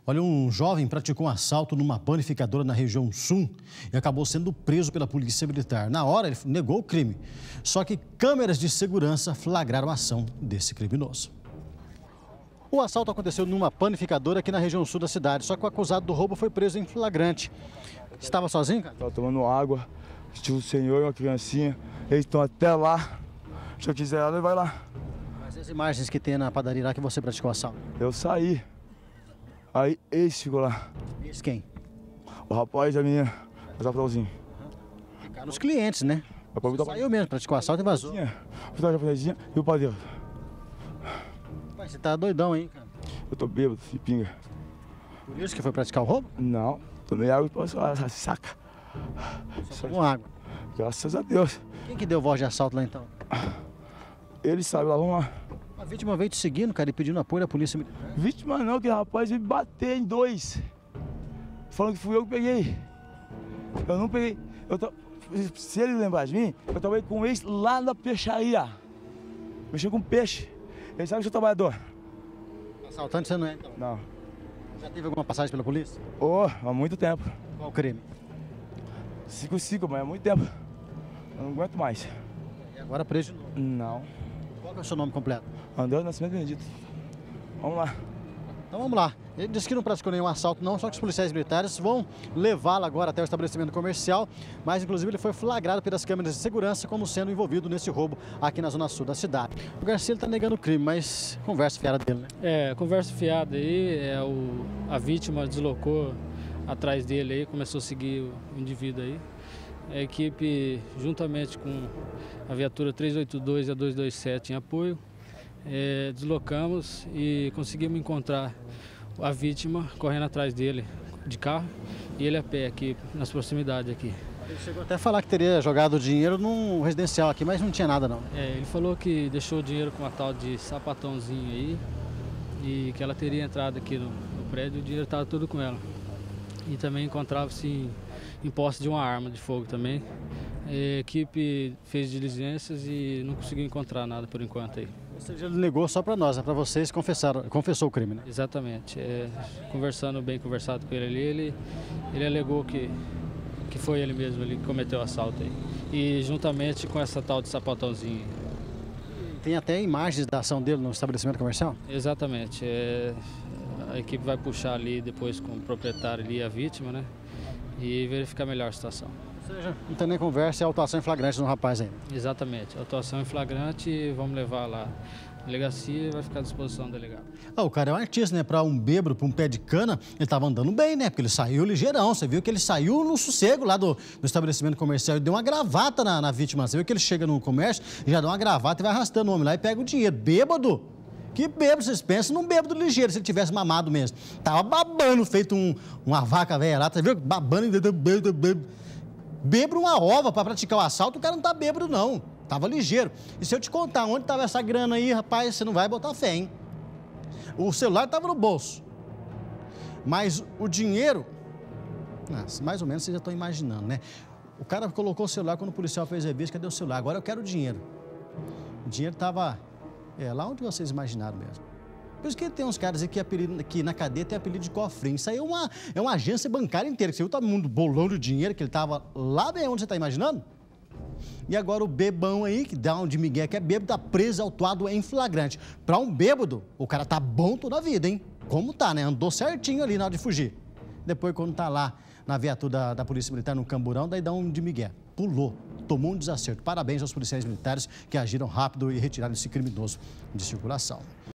Olha, um jovem praticou um assalto numa panificadora na região sul e acabou sendo preso pela polícia militar. Na hora, ele negou o crime. Só que câmeras de segurança flagraram a ação desse criminoso. O assalto aconteceu numa panificadora aqui na região sul da cidade, só que o acusado do roubo foi preso em flagrante. Estava sozinho, cara? Estava tomando água, tinha um senhor e uma criancinha, eles estão até lá. Se eu quiser, ele vai lá. Mas as imagens que tem na padaria lá que você praticou o assalto? Eu saí, aí esse ficou lá. Esse quem? O rapaz e a menina, o japonêsinho. Ficaram os clientes, né? Você saiu mesmo, praticou o assalto e vazou. Fui dar a japonesinha e o padeiro. Mas você tá doidão, hein, cara? Eu tô bêbado, se pinga. Por isso que foi praticar o roubo? Não, tomei água e passou essa saca. Só tomou água. Graças a Deus. Quem que deu voz de assalto lá então? Ele sabe, lá vamos lá. A vítima veio te seguindo, cara, e pedindo apoio da polícia militar. Vítima não, que rapaz veio me bater em dois. Falando que fui eu que peguei. Eu não peguei. Se ele lembrar de mim, eu trabalhei com ex lá na peixaria. Mexi com peixe. Ele sabe que eu sou trabalhador. Assaltante você não é, então? Não. Já teve alguma passagem pela polícia? Há muito tempo. Qual o crime? 5-5, mas há muito tempo. Eu não aguento mais. E agora preso de novo? Não. Qual que é o seu nome completo? André Nascimento Benedito. Vamos lá. Então vamos lá. Ele disse que não praticou nenhum assalto não, só que os policiais militares vão levá-lo agora até o estabelecimento comercial, mas inclusive ele foi flagrado pelas câmeras de segurança como sendo envolvido nesse roubo aqui na zona sul da cidade. O Garcia está negando o crime, mas conversa fiada dele, né? Conversa fiada aí, a vítima deslocou atrás dele aí, começou a seguir o indivíduo aí. A equipe, juntamente com a viatura 382 e a 227 em apoio, deslocamos e conseguimos encontrar a vítima correndo atrás dele de carro e ele a pé aqui, nas proximidades aqui. Ele chegou até a falar que teria jogado dinheiro num residencial aqui, mas não tinha nada não. Ele falou que deixou o dinheiro com uma tal de sapatãozinho aí e que ela teria entrado aqui no prédio e o dinheiro estava tudo com ela. E também encontrava-se em posse de uma arma de fogo também. A equipe fez diligências e não conseguiu encontrar nada por enquanto aí. Ou seja, ele negou só para nós, para vocês, confessou o crime, né? Exatamente. Conversando bem conversado com ele ali, ele alegou que foi ele mesmo que cometeu o assalto aí. E juntamente com essa tal de sapatãozinho. Tem até imagens da ação dele no estabelecimento comercial? Exatamente. A equipe vai puxar ali depois com o proprietário ali, a vítima, né? E verificar melhor a situação. Ou seja, não tem nem conversa, é autuação em flagrante no rapaz aí. Exatamente, autuação em flagrante, vamos levar lá a delegacia e vai ficar à disposição do delegado. O cara é um artista, né? Para um bêbado, para um pé de cana, ele estava andando bem, né? Porque ele saiu ligeirão, você viu que ele saiu no sossego lá do estabelecimento comercial e deu uma gravata na vítima. Você viu que ele chega no comércio e já dá uma gravata e vai arrastando o homem lá e pega o dinheiro. Bêbado? Que bêbado, vocês pensam num bêbado ligeiro, se ele tivesse mamado mesmo. Tava babando, feito uma vaca velha lá, você viu? Babando, bêbado uma ova para praticar o assalto, o cara não tá bêbado não, tava ligeiro. E se eu te contar onde tava essa grana aí, rapaz, você não vai botar fé, hein? O celular tava no bolso, mas o dinheiro, mais ou menos vocês já estão imaginando, né? O cara colocou o celular quando o policial fez a revista, cadê o celular? Agora eu quero o dinheiro. O dinheiro tava lá onde vocês imaginaram mesmo. Por isso que tem uns caras aqui que na cadeia tem apelido de cofrinho. Isso aí é uma agência bancária inteira. Você viu todo mundo bolão de dinheiro, que ele tava lá bem onde você está imaginando? E agora o bebão aí, que dá um de migué, que é bêbado, tá preso, autuado em flagrante. Para um bêbado, o cara tá bom toda a vida, hein? Como tá, né? Andou certinho ali na hora de fugir. Depois, quando tá lá na viatura da Polícia Militar no Camburão, daí dá um de migué. Pulou, tomou um desacerto. Parabéns aos policiais militares que agiram rápido e retiraram esse criminoso de circulação.